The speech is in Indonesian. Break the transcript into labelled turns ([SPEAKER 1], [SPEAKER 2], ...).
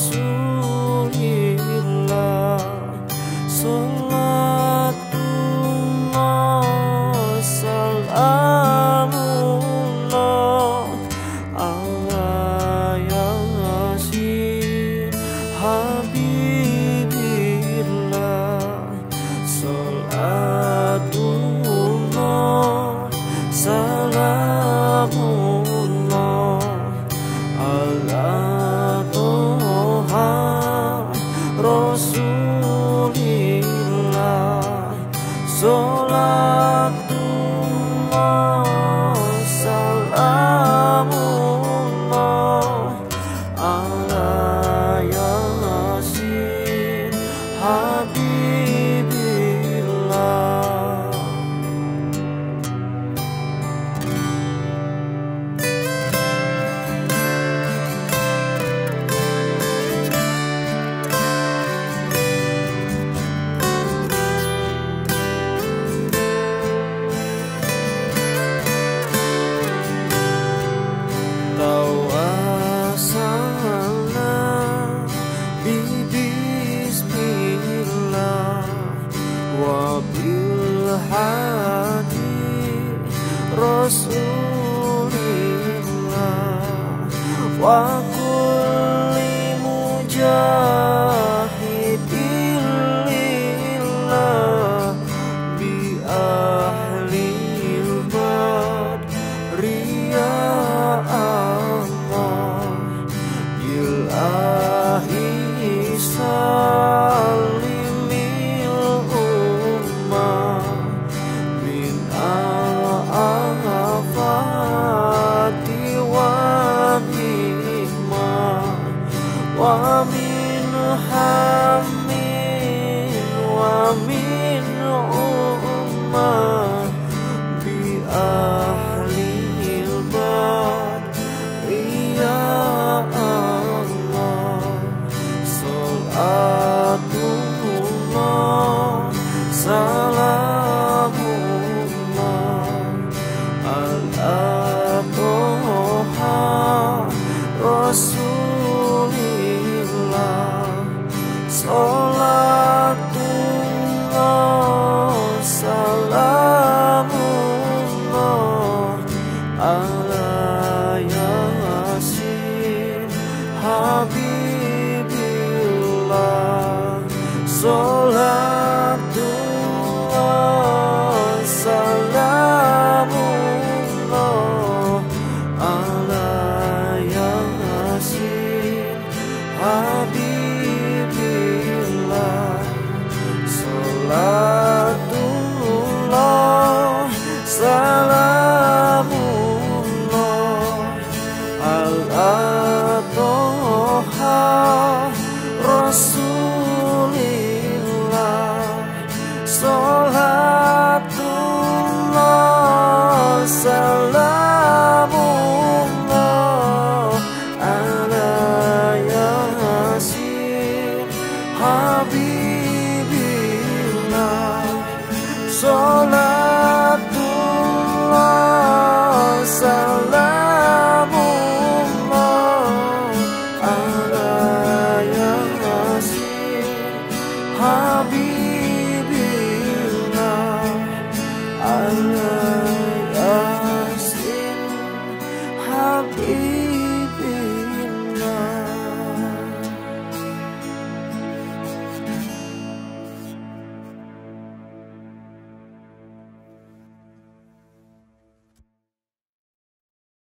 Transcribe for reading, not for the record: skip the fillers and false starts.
[SPEAKER 1] Rasulillah. Salatullah salamullah ala yasin habibillah. Salatullah salamullah ala toha Rasulillah. Salatullah salamullah ala yasin habibillah. Tawassalna bismillah wa bil hadi Rasulillah wa kulli mujahidin lillah bi ahlil badriyah ilahi salimil ummah min al-afati wa hikmah wa min hammin wa min ummah bi ahlil badriyah salatullah salamullah ala toha Rasulillah. Salatullah salamullah ala yasin habibillah. Salatullah salamullah ala yasin habibillah.